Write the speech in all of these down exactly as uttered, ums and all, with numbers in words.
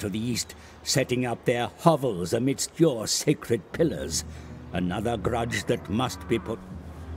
to the east, setting up their hovels amidst your sacred pillars. Another grudge that must be put...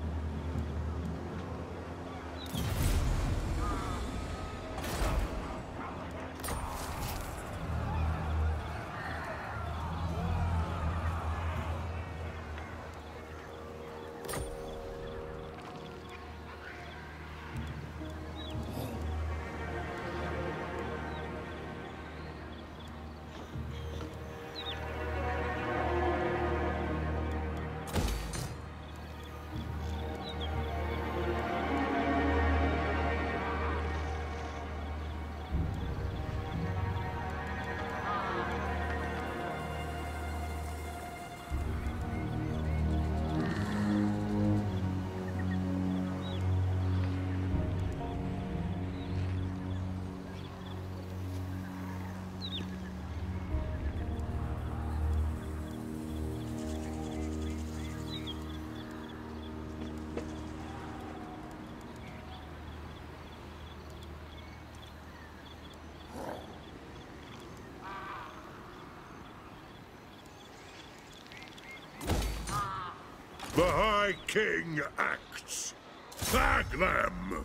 The High King acts. Tag them!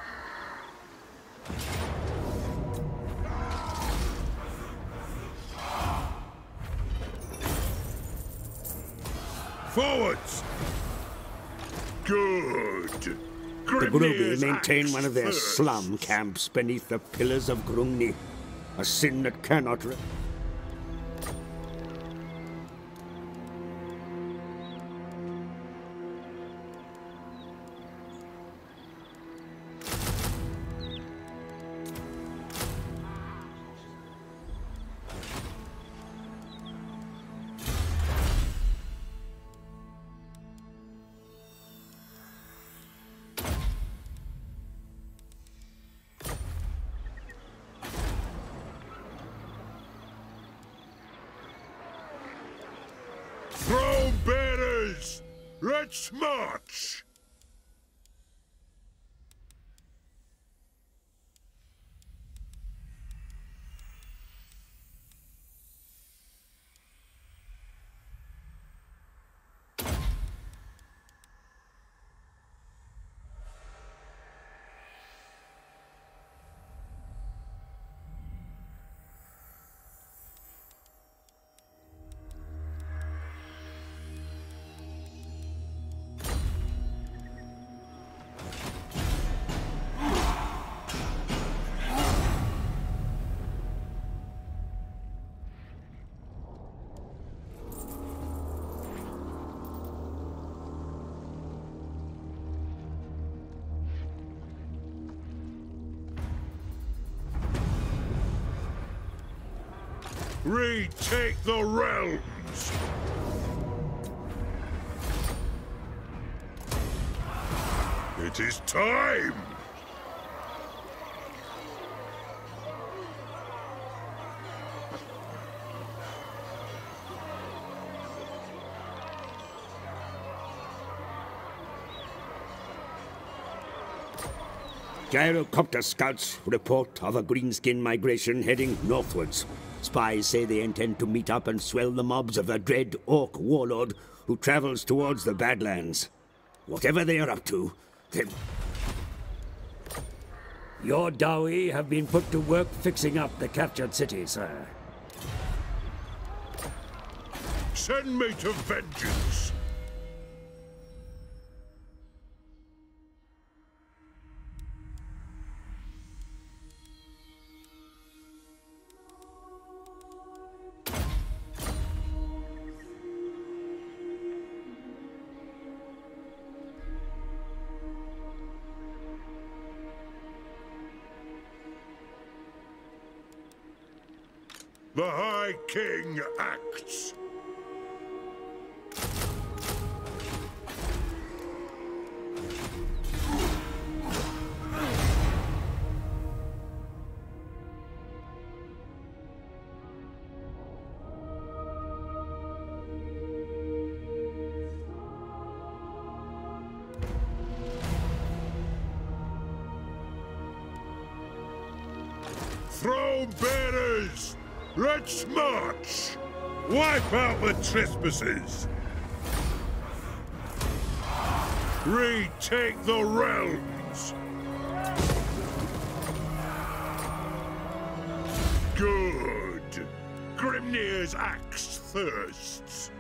Forwards! Good. The Grimnir's Grubi maintain axe one of their first. slum camps beneath the pillars of Grungni. A sin that cannot... Re Throne bearers! Let's march! Retake the realms! It is time! Gyrocopter scouts report of a greenskin migration heading northwards. Spies say they intend to meet up and swell the mobs of a dread orc warlord who travels towards the Badlands. Whatever they are up to, they... Your Dawi have been put to work fixing up the captured city, sir. Send me to vengeance! The High King acts. Throne bearers! Let's march! Wipe out the trespassers! Retake the realms! Good! Grimnir's axe thirsts!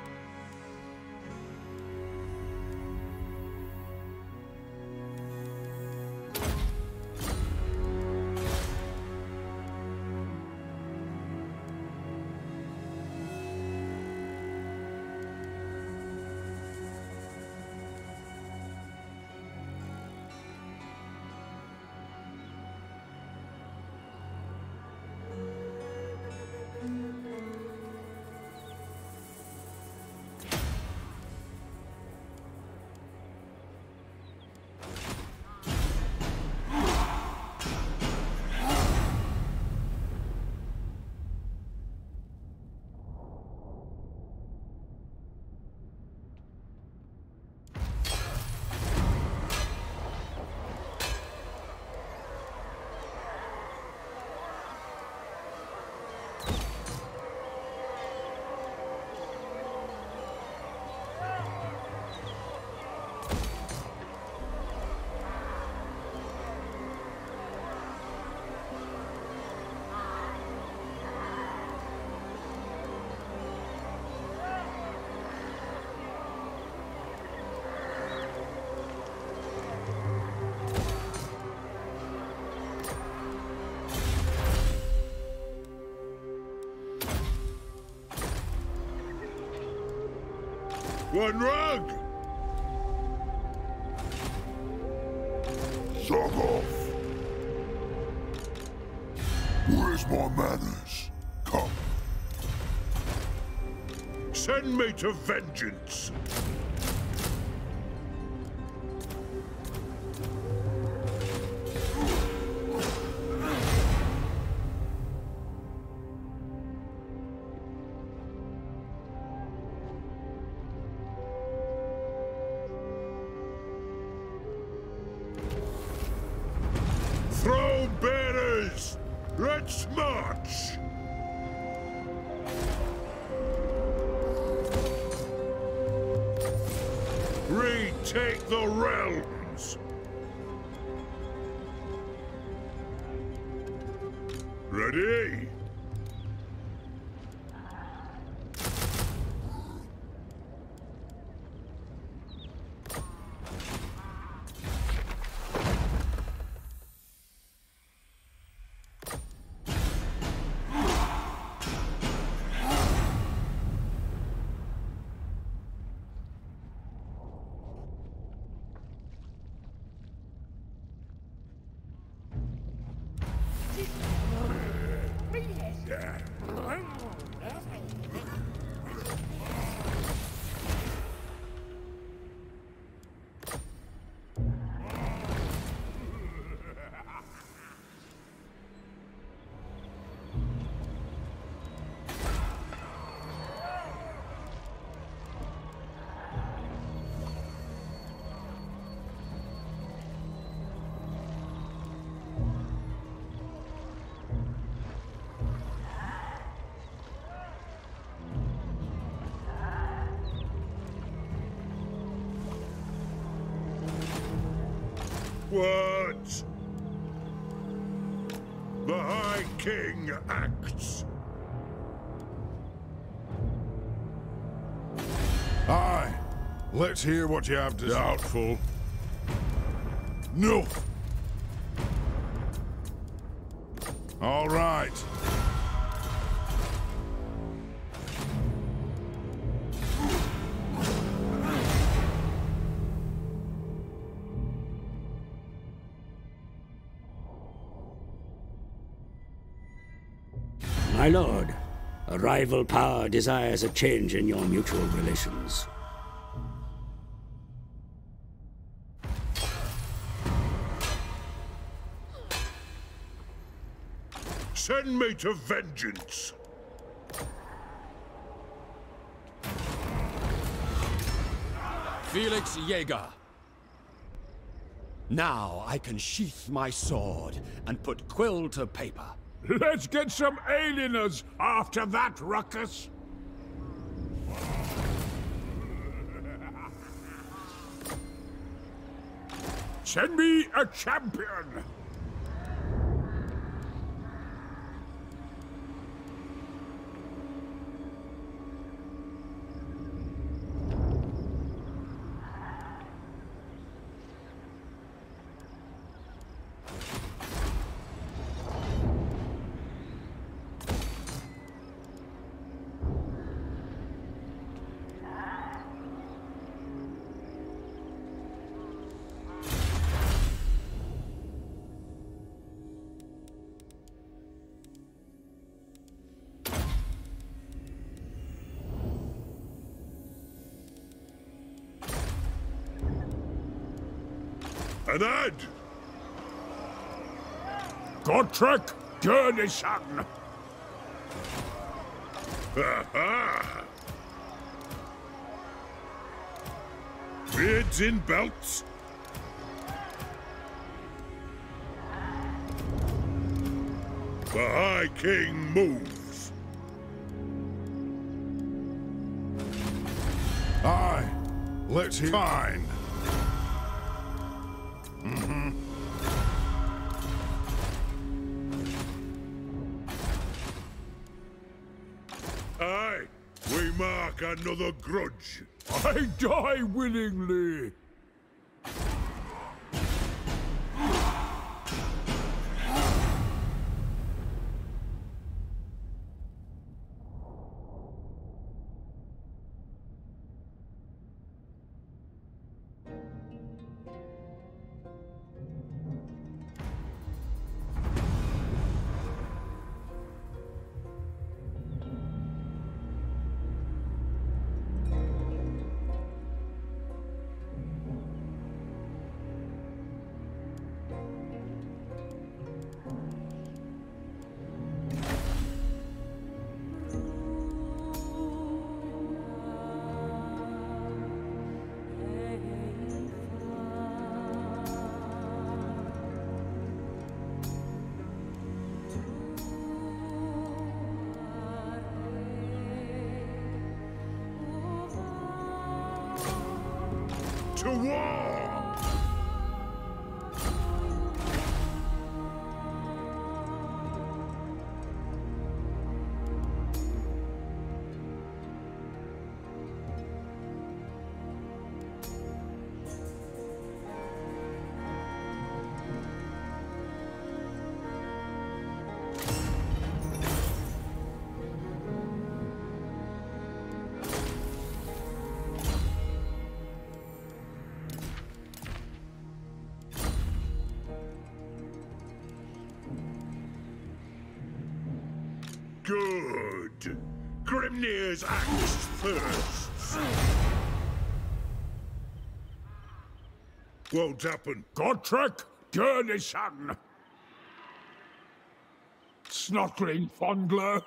One rug! Suck off! Where's my manners? Come. Send me to vengeance! Throw bearers! Let's march! Retake the realms! Ready? What? The High King acts. Aye. Let's hear what you have to say. Doubtful. No. All right. My lord, a rival power desires a change in your mutual relations. Send me to vengeance! Felix Jaeger. Now I can sheath my sword and put quill to paper. Let's get some alieners after that ruckus. Send me a champion. An ad! Godtrek Gurnison! Ha-ha! Beards in belts? The High King moves. Aye. Let's hear. Fine. Mm-hmm. Aye, we mark another grudge. I die willingly. To war! Good. Grimnir's axe first. Won't happen. Godtrek Gurnison. Snotling fondler.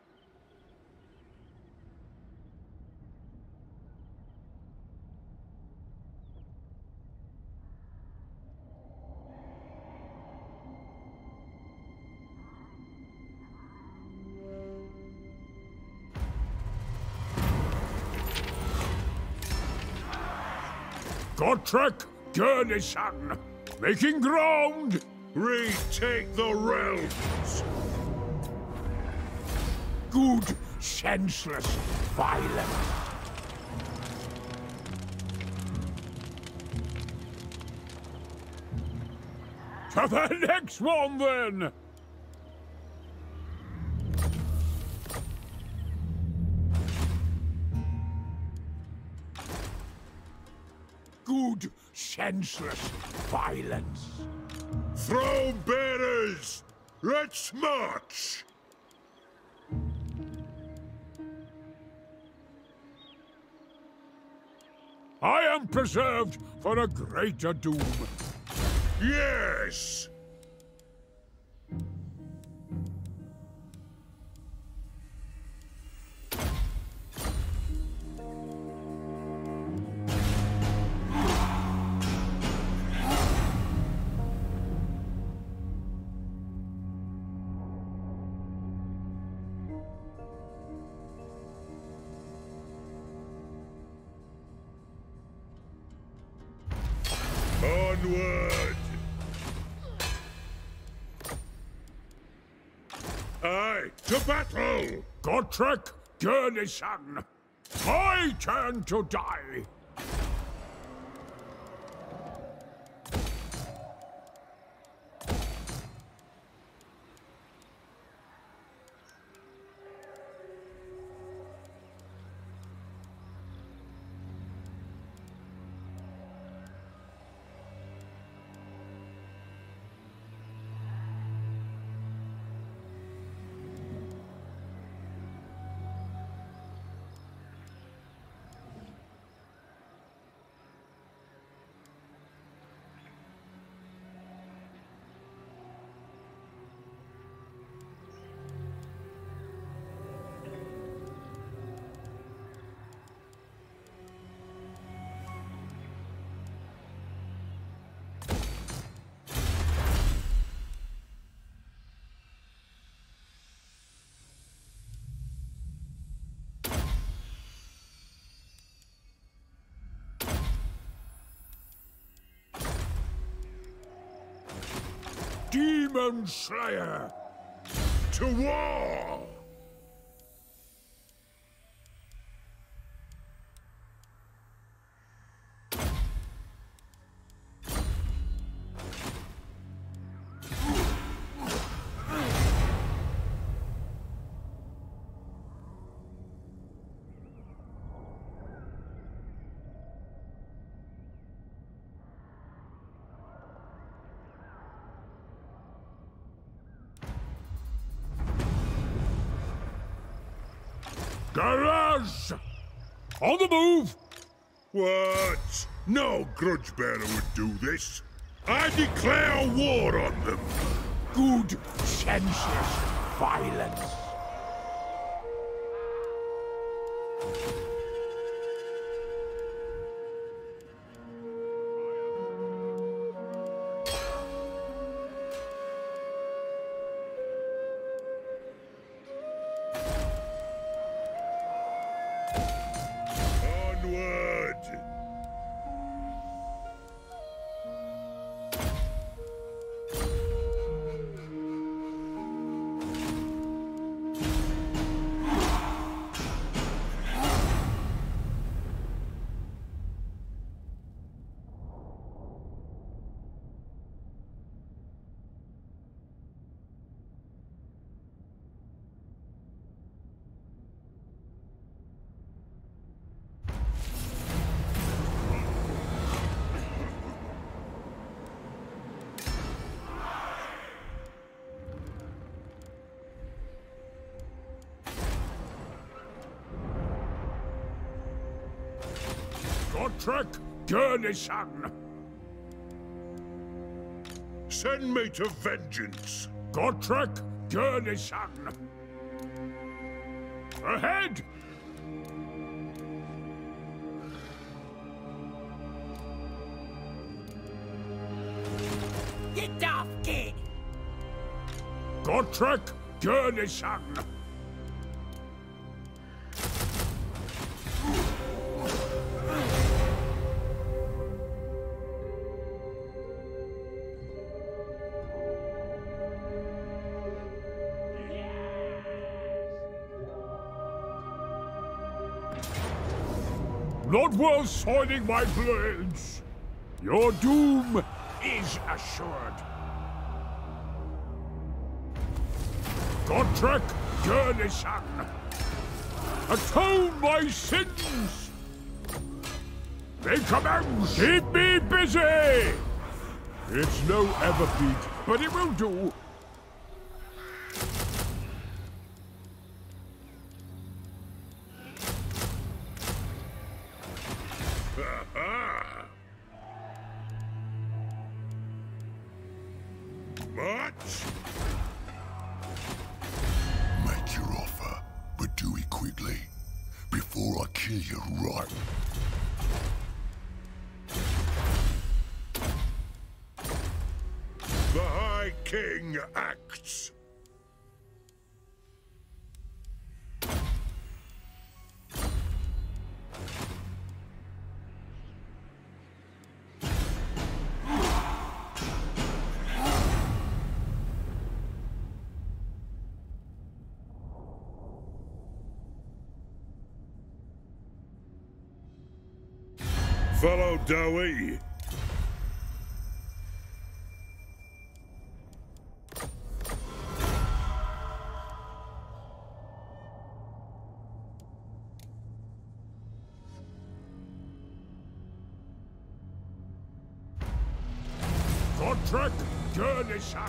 Godtrek Gurnison, making ground! Retake the realms! Good, senseless violence. To the next one, then! Good, senseless violence. Throne bearers! Let's march! I am preserved for a greater doom. Yes! Onward! Aye, to battle! Gotrek Gurnison! My turn to die! Demon Slayer! To war! Garage! On the move! What? No grudge bearer would do this. I declare war on them. Good, senseless violence. Onward! Gotrek Gurnison! Send me to vengeance. Gotrek Gurnison! Ahead! Get off, kid! Gotrek Gurnison! Not worth soiling my blades. Your doom is assured. Gotrek Gurnison! Atone my sins! Make amends! Keep me busy! It's no everfeet, but it will do. What? Make your offer, but do it quickly, before I kill you right. The High King acts. fellow Dowie. Contract journey, son.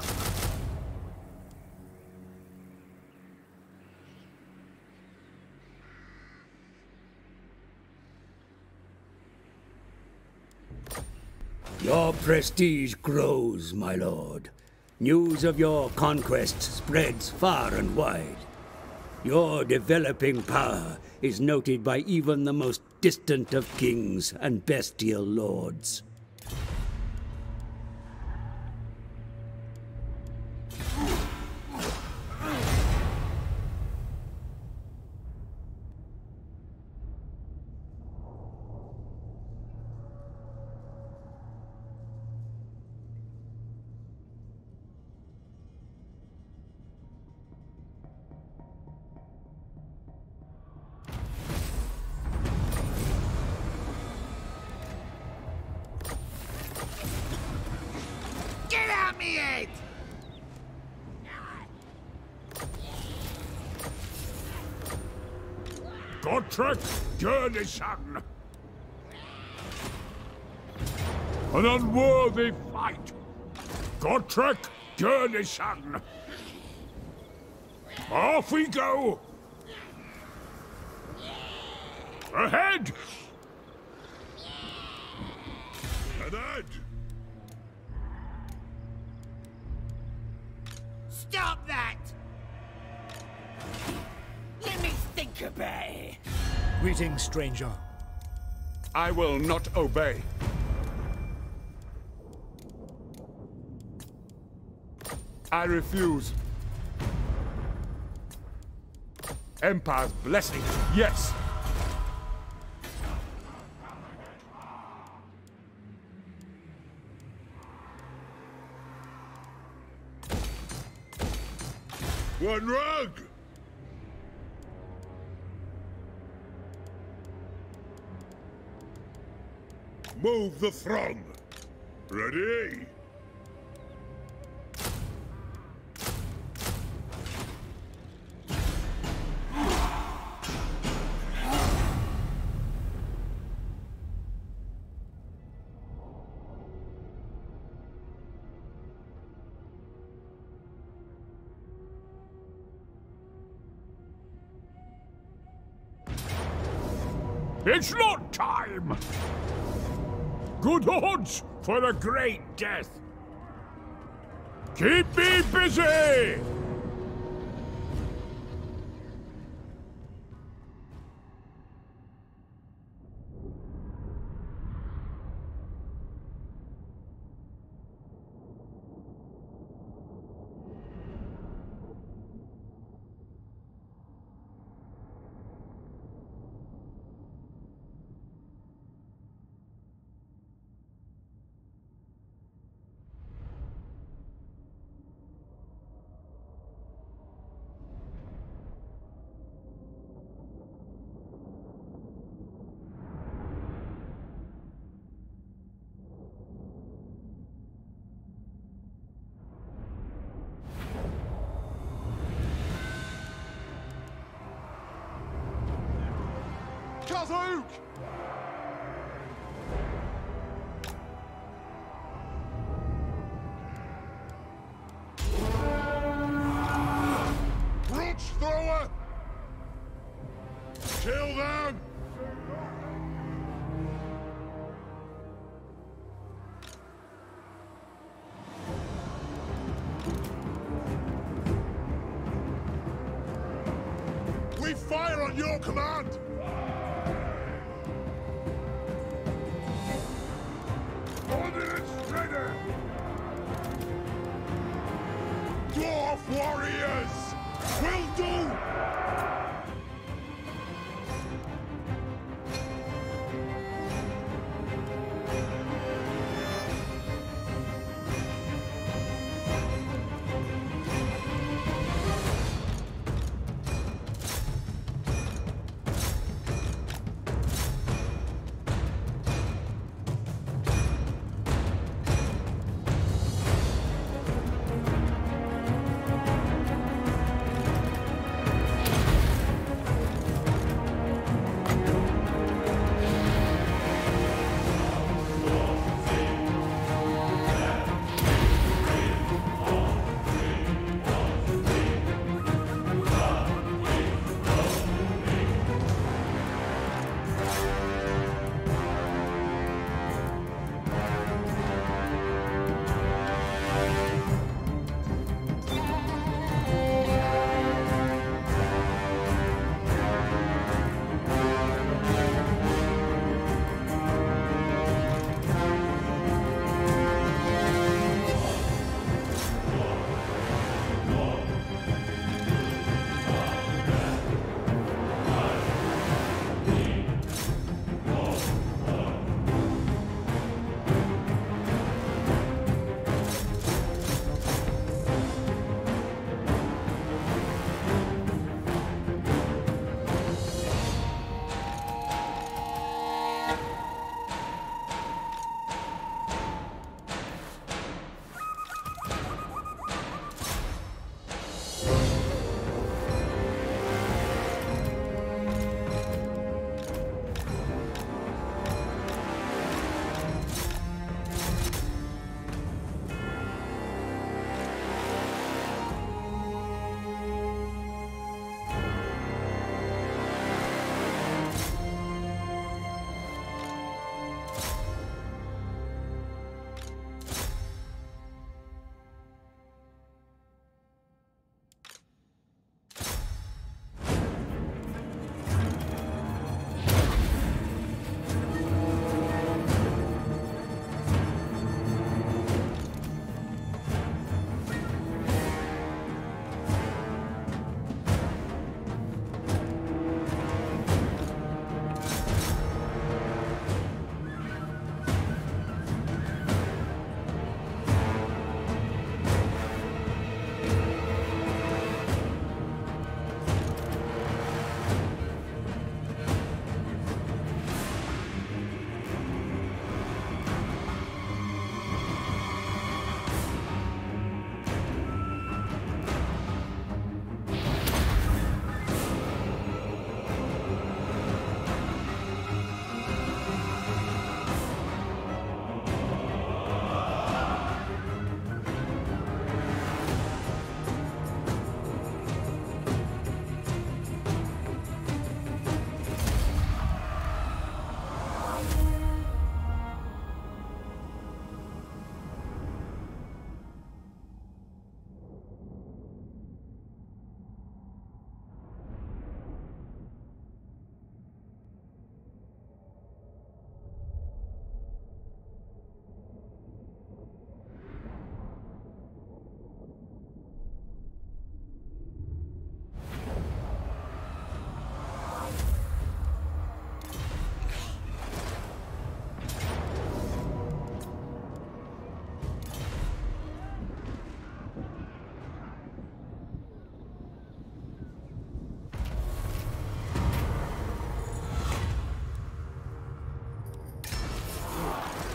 Your prestige grows, my lord. News of your conquests spreads far and wide. Your developing power is noted by even the most distant of kings and bestial lords. Get out me head! Contract journey, son. An unworthy fight. Contract journey, son. Off we go. Ahead. Ahead! Stop that! Let me think about it. Greetings, stranger. I will not obey. I refuse. Empire's blessing, yes. One rug! Move the throng! Ready? It's not time! Good odds for a great death. Keep me busy! Kazook! Brooch thrower! Kill them! We fire on your command! Ordnance ready! Dwarf warriors! Will do!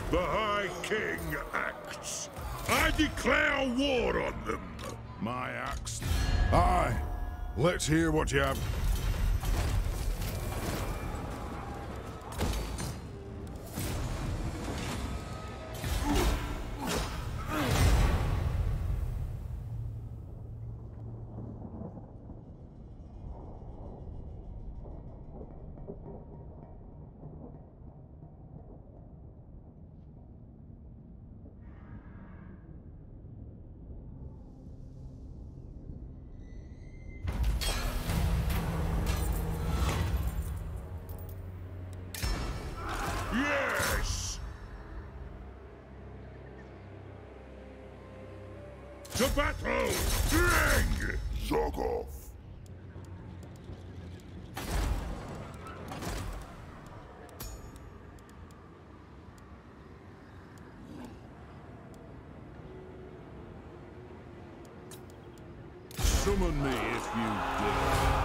The High King acts. I declare war on them. My axe. Aye. Let's hear what you have. Yes! To battle! Drang! Zog off. Summon me if you dare.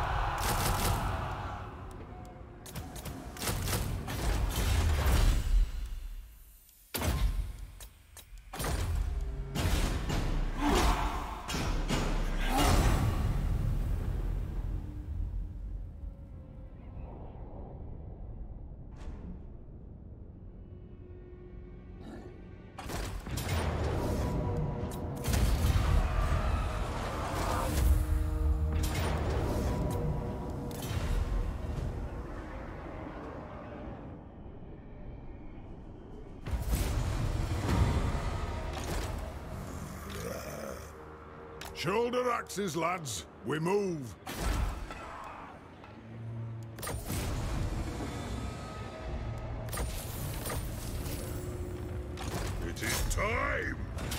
Shoulder axes, lads. We move. It is time!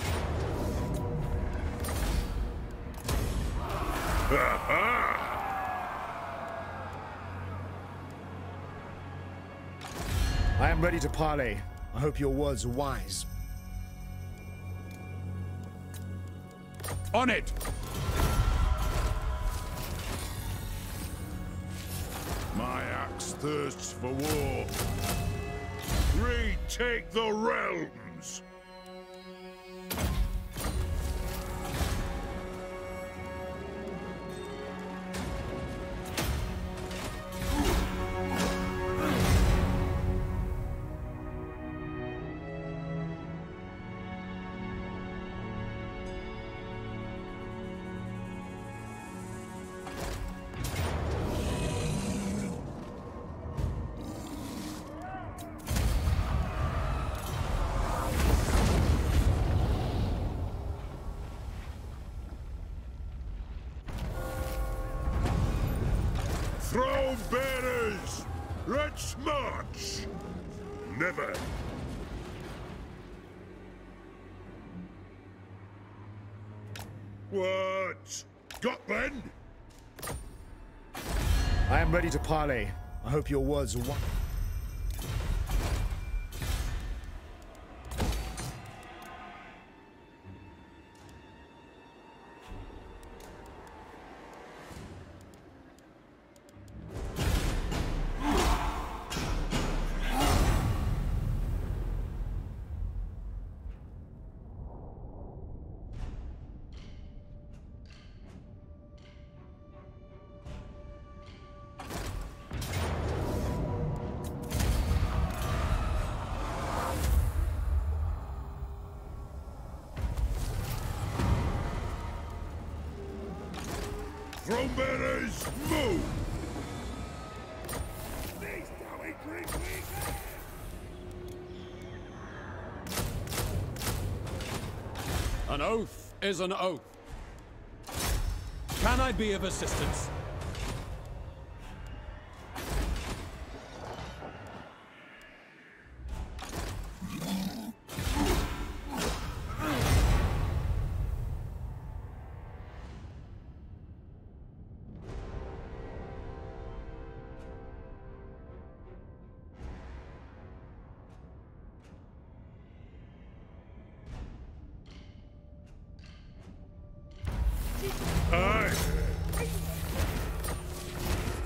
Ha ha! I am ready to parley. I hope your words are wise. On it! My axe thirsts for war. Retake the realms! Throne bearers! Let's march! Never! What? Scotland? I am ready to parley. I hope your words are wise. Throne bearers, move! An oath is an oath. Can I be of assistance? Aye!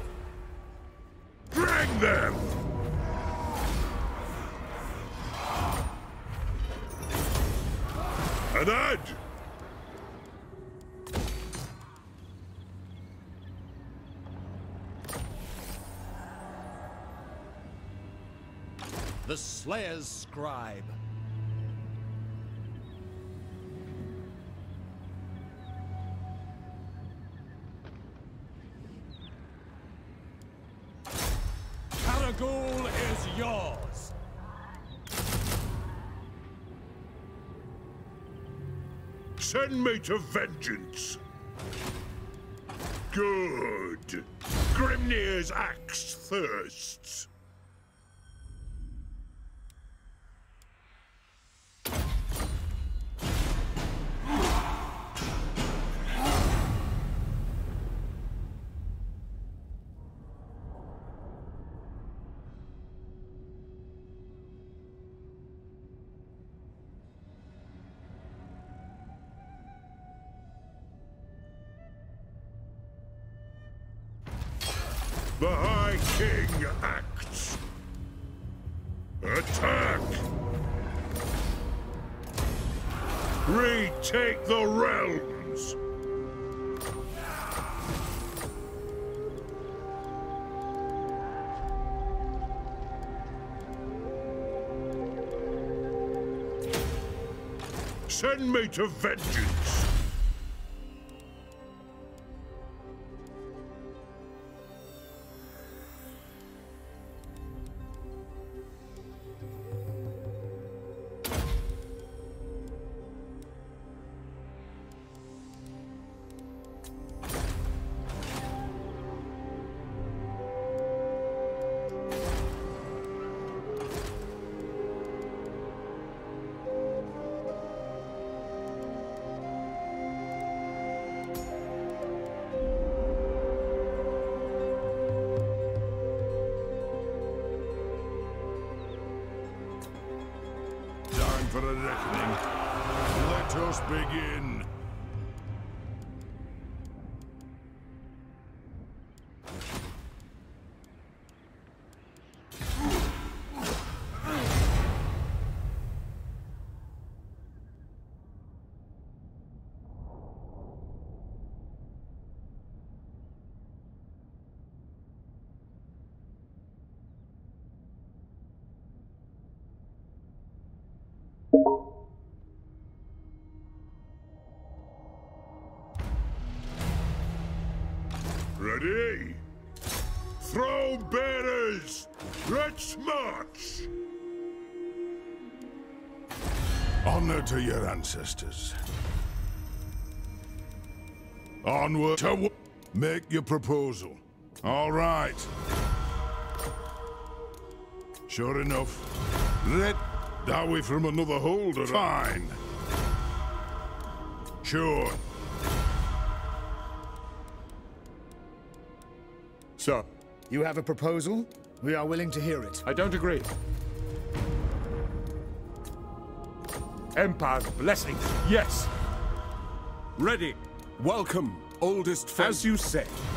Drag them! An ad! The Slayer's Scribe. Karagul is yours. Send me to vengeance. Good. Grimnir's axe thirsts. The High King acts. Attack! Retake the realms! Send me to vengeance! For a reckoning. Let us begin. Ready? Throne bearers, let's march! Honor to your ancestors. Onward to... Make your proposal. All right. Sure enough. Let... Are we from another holder? Fine. Sure. So, you have a proposal? We are willing to hear it. I don't agree. Empire's blessings, yes. Ready. Welcome, oldest friend. As you say.